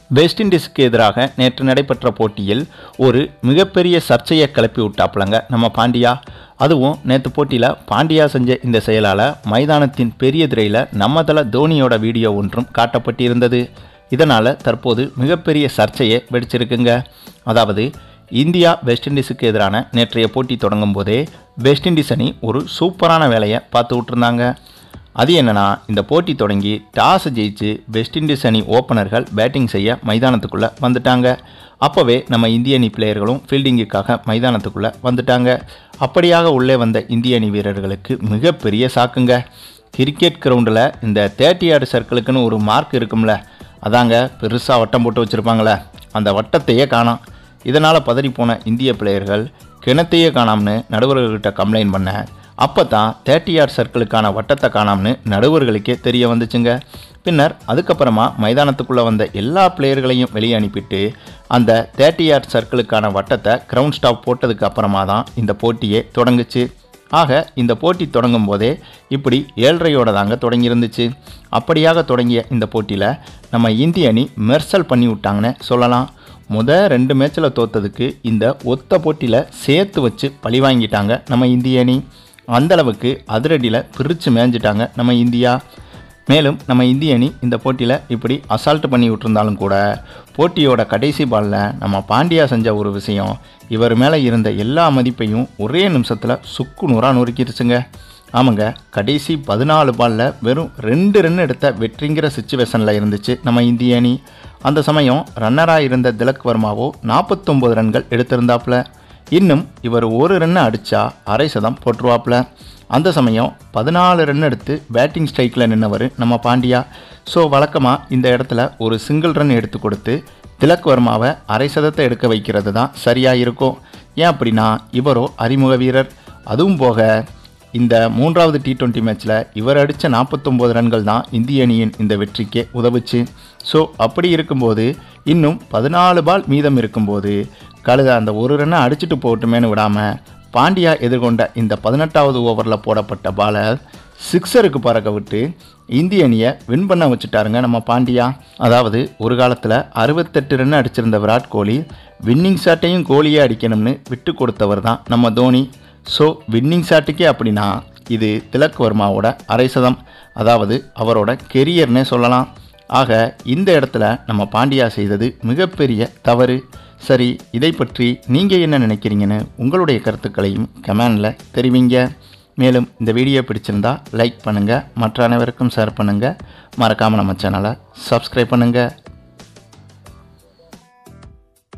West இண்டீஸுக்கு எதிராக நேற்று நடைபெற்ற போட்டியில் ஒரு மிகப்பெரிய சர்ச்சையை கிளப்பி விட்டாப்புலங்க நம்ம பாண்டியா. அதுவும் நேற்று போட்டியில் பாண்டியா செஞ்ச இந்த செயலால் மைதானத்தின் பெரிய திரையில் நம்ம தல தோனியோட வீடியோ ஒன்றும் காட்டப்பட்டிருந்தது. இதனால் தற்போது மிகப்பெரிய சர்ச்சையை வெடிச்சிருக்குங்க. அதாவது இந்தியா வெஸ்ட் இண்டீஸுக்கு எதிரான நேற்றைய போட்டி தொடங்கும் போதே வெஸ்ட் இண்டீஸ் அணி ஒரு சூப்பரான வேலையை பார்த்து விட்டுருந்தாங்க. அது என்னன்னா, இந்த போட்டி தொடங்கி டாஸ் ஜெயிச்சு வெஸ்ட் இண்டீஸ் அணி ஓப்பனர்கள் பேட்டிங் செய்ய மைதானத்துக்குள்ளே வந்துட்டாங்க. அப்போவே நம்ம இந்திய அணி பிளேயர்களும் ஃபீல்டிங்குக்காக மைதானத்துக்குள்ளே வந்துட்டாங்க. அப்படியாக உள்ளே வந்த இந்திய அணி வீரர்களுக்கு மிகப்பெரிய சாக்குங்க. கிரிக்கெட் கிரவுண்டில் இந்த 30 யார்டு சர்க்கிளுக்குன்னு ஒரு மார்க் இருக்கும்ல, அதாங்க பெருசாக வட்டம் போட்டு வச்சுருப்பாங்களே, அந்த வட்டத்தையே காணோம். இதனால் பதறிப்போன இந்திய பிளேயர்கள் கிணத்தையே காணாம்னு நடுவர்கள்கிட்ட கம்ப்ளைண்ட் பண்ண, அப்போ தான் 30 யார்டு சர்க்கிளுக்கான வட்டத்தை காணாம்னு நடுவர்களுக்கே தெரிய வந்துச்சுங்க. பின்னர் அதுக்கப்புறமா மைதானத்துக்குள்ளே வந்த எல்லா பிளேயர்களையும் வெளியே அனுப்பிட்டு அந்த 30 யார்டு சர்க்கிளுக்கான வட்டத்தை கிரவுண்ட் ஸ்டாப் போட்டதுக்கு அப்புறமா தான் இந்த போட்டியே தொடங்குச்சு. ஆக இந்த போட்டி தொடங்கும் போதே இப்படி 7:30 தாங்க தொடங்கியிருந்துச்சு. அப்படியாக தொடங்கிய இந்த போட்டியில் நம்ம இந்திய அணி மெர்சல் பண்ணி விட்டாங்கன்னு சொல்லலாம். முதல் 2 மேட்சில் தோத்ததுக்கு இந்த ஒத்த போட்டியில் சேர்த்து வச்சு பழி வாங்கிட்டாங்க நம்ம இந்திய அணி. அந்தளவுக்கு அதிரடியில் பிரித்து மேய்ஞ்சிட்டாங்க நம்ம இந்தியா. மேலும் நம்ம இந்திய அணி இந்த போட்டியில் இப்படி அசால்ட் பண்ணி விட்டுருந்தாலும் கூட போட்டியோட கடைசி பாலில் நம்ம பாண்டியா செஞ்ச ஒரு விஷயம் இவர் மேலே இருந்த எல்லா மதிப்பையும் ஒரே நிமிஷத்தில் சுக்கு நூறாக நொறுக்கிடுச்சுங்க. ஆமாங்க, கடைசி 14 பாலில் வெறும் 2 ரன் எடுத்த வெற்றிங்கிற சிச்சுவேஷனில் இருந்துச்சு நம்ம இந்திய அணி. அந்த சமயம் ரன்னராக இருந்த திலக் வர்மாவோ 49 ரன்கள் எடுத்திருந்தாப்புல. இன்னும் இவர் 1 ரன் அடித்தா அரை சதம் போட்டுருவாப்புல. அந்த சமயம் 14 ரன் எடுத்து பேட்டிங் ஸ்ட்ரைக்கில் நின்றவர் நம்ம பாண்டியா. ஸோ வழக்கமாக இந்த இடத்துல ஒரு சிங்கிள் ரன் எடுத்து கொடுத்து திலக் வர்மாவை அரை சதத்தை எடுக்க வைக்கிறது தான் சரியாக இருக்கும். ஏன் அப்படின்னா இவரோ அறிமுக வீரர். அதுவும் போக இந்த 3வது T20 மேட்ச்சில் இவர் அடித்த 49 ரன்கள் தான் இந்திய அணியின் இந்த வெற்றிக்கே உதவுச்சு. ஸோ அப்படி இருக்கும்போது இன்னும் 14 பால் மீதம் இருக்கும்போது கழுத அந்த 1 ரன்னை அடிச்சுட்டு போட்டுமேனு விடாமல் பாண்டியா எதிர்கொண்ட இந்த 18வது ஓவரில் போடப்பட்ட பாலை சிக்ஸருக்கு பறக்க விட்டு இந்திய அணியை வின் பண்ண வச்சுட்டாருங்க நம்ம பாண்டியா. அதாவது ஒரு காலத்தில் 68 ரன் அடிச்சிருந்த விராட் கோலி வின்னிங் ஷாட்டையும் கோலியே அடிக்கணும்னு விட்டு கொடுத்தவர் தான் நம்ம தோனி. ஸோ வின்னிங் ஷாட்டுக்கே அப்படின்னா இது திலக் வர்மாவோட அரை சதம், அதாவது அவரோட கெரியர்னே சொல்லலாம். ஆக இந்த இடத்துல நம்ம பாண்டியா செய்தது மிகப்பெரிய தவறு. சரி, இதை பற்றி நீங்கள் என்ன நினைக்கிறீங்கன்னு உங்களுடைய கருத்துக்களையும் கமெண்டில் தெரிவிங்க. மேலும் இந்த வீடியோ பிடிச்சிருந்தா லைக் பண்ணுங்கள், மற்ற அனைவருக்கும் ஷேர் பண்ணுங்கள், மறக்காமல் நம்ம சேனலை சப்ஸ்கிரைப் பண்ணுங்கள்.